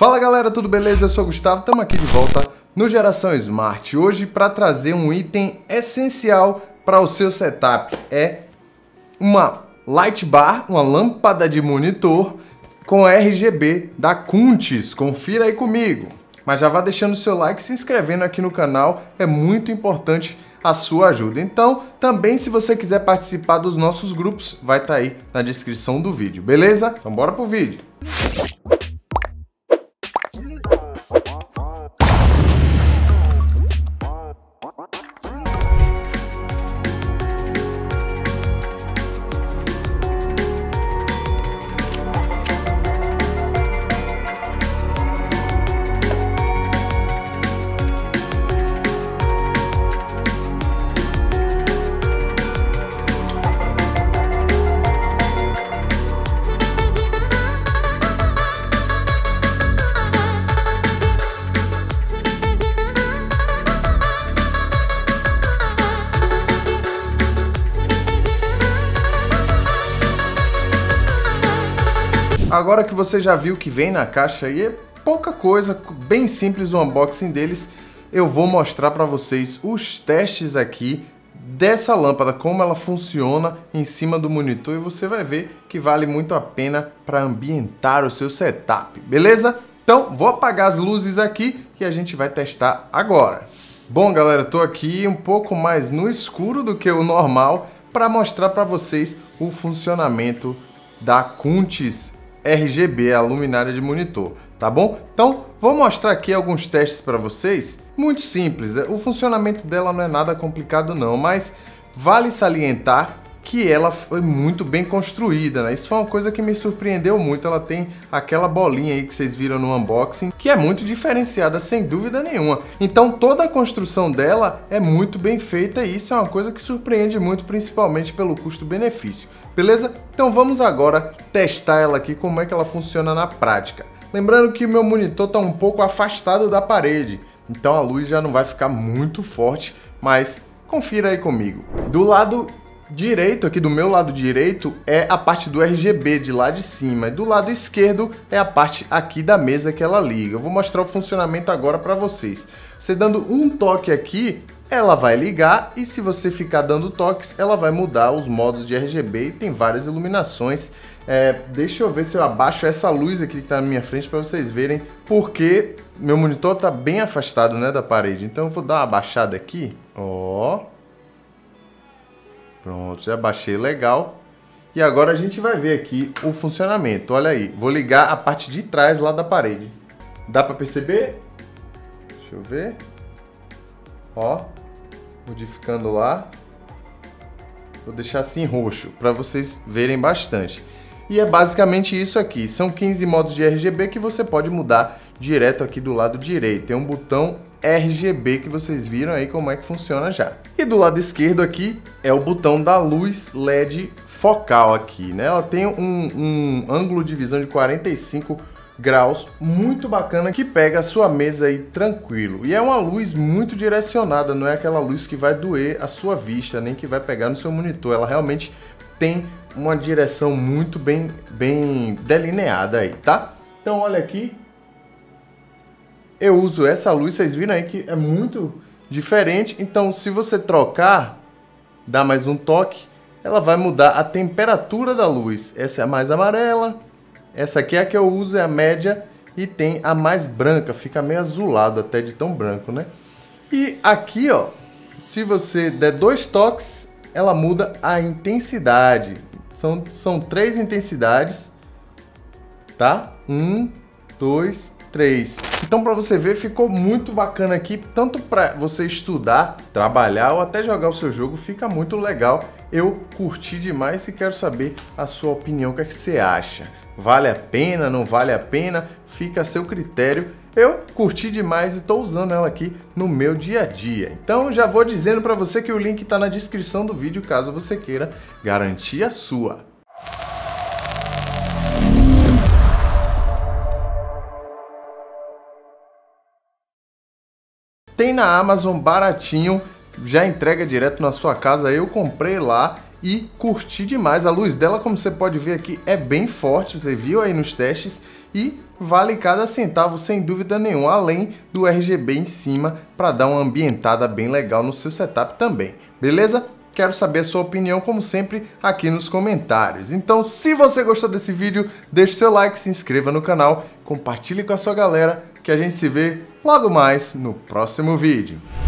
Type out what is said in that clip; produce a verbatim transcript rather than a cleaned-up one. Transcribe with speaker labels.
Speaker 1: Fala galera, tudo beleza? Eu sou o Gustavo, estamos aqui de volta no Geração Smart. Hoje para trazer um item essencial para o seu setup. É uma light bar, uma lâmpada de monitor com R G B da Kuntis. Confira aí comigo. Mas já vá deixando o seu like e se inscrevendo aqui no canal, é muito importante a sua ajuda. Então, também se você quiser participar dos nossos grupos, vai estar aí na descrição do vídeo, beleza? Então bora pro vídeo. Agora que você já viu o que vem na caixa aí, é pouca coisa, bem simples o unboxing deles, eu vou mostrar para vocês os testes aqui dessa lâmpada, como ela funciona em cima do monitor, e você vai ver que vale muito a pena para ambientar o seu setup, beleza? Então, vou apagar as luzes aqui e a gente vai testar agora. Bom, galera, eu tô aqui um pouco mais no escuro do que o normal para mostrar para vocês o funcionamento da Kuntis R G B, a luminária de monitor, tá bom? Então, vou mostrar aqui alguns testes para vocês, muito simples. O funcionamento dela não é nada complicado não, mas vale salientar que ela foi muito bem construída, né? Isso foi uma coisa que me surpreendeu muito. Ela tem aquela bolinha aí que vocês viram no unboxing, que é muito diferenciada, sem dúvida nenhuma. Então, toda a construção dela é muito bem feita e isso é uma coisa que surpreende muito, principalmente pelo custo-benefício. Beleza? Então vamos agora testar ela aqui, como é que ela funciona na prática. Lembrando que o meu monitor está um pouco afastado da parede, então a luz já não vai ficar muito forte, mas confira aí comigo. Do lado direito, aqui do meu lado direito, é a parte do R G B de lá de cima, e do lado esquerdo é a parte aqui da mesa que ela liga. Eu vou mostrar o funcionamento agora para vocês. Você dando um toque aqui, ela vai ligar, e se você ficar dando toques, ela vai mudar os modos de R G B e tem várias iluminações. É, deixa eu ver se eu abaixo essa luz aqui que está na minha frente para vocês verem, porque meu monitor está bem afastado, né, da parede. Então eu vou dar uma abaixada aqui, ó. Pronto, já baixei, legal. E agora a gente vai ver aqui o funcionamento. Olha aí, vou ligar a parte de trás lá da parede. Dá para perceber? Deixa eu ver. Ó, modificando lá. Vou deixar assim roxo, para vocês verem bastante. E é basicamente isso aqui. São quinze modos de R G B que você pode mudar direto aqui do lado direito. Tem um botão R G B que vocês viram aí como é que funciona já. E do lado esquerdo aqui é o botão da luz L E D focal aqui, né? Ela tem um, um ângulo de visão de quarenta e cinco graus, muito bacana, que pega a sua mesa aí tranquilo. E é uma luz muito direcionada, não é aquela luz que vai doer a sua vista, nem que vai pegar no seu monitor. Ela realmente tem uma direção muito bem, bem delineada aí, tá? Então olha aqui, eu uso essa luz, vocês viram aí que é muito diferente. Então se você trocar, dá mais um toque, ela vai mudar a temperatura da luz. Essa é a mais amarela, essa aqui é a que eu uso, é a média, e tem a mais branca, fica meio azulado até de tão branco, né? E aqui, ó, se você der dois toques, ela muda a intensidade. São, são três intensidades, tá? Um, dois, três. Então, para você ver, ficou muito bacana aqui, tanto para você estudar, trabalhar ou até jogar o seu jogo, fica muito legal. Eu curti demais e quero saber a sua opinião, o que é que você acha? Vale a pena, não vale a pena? Fica a seu critério. Eu curti demais e estou usando ela aqui no meu dia a dia. Então já vou dizendo para você que o link está na descrição do vídeo, caso você queira garantir a sua. Tem na Amazon baratinho, já entrega direto na sua casa. Eu comprei lá e curti demais. A luz dela, como você pode ver aqui, é bem forte, você viu aí nos testes, e vale cada centavo sem dúvida nenhuma, além do R G B em cima para dar uma ambientada bem legal no seu setup também, beleza? Quero saber a sua opinião, como sempre, aqui nos comentários. Então, se você gostou desse vídeo, deixe seu like, se inscreva no canal, compartilhe com a sua galera, que a gente se vê logo mais no próximo vídeo.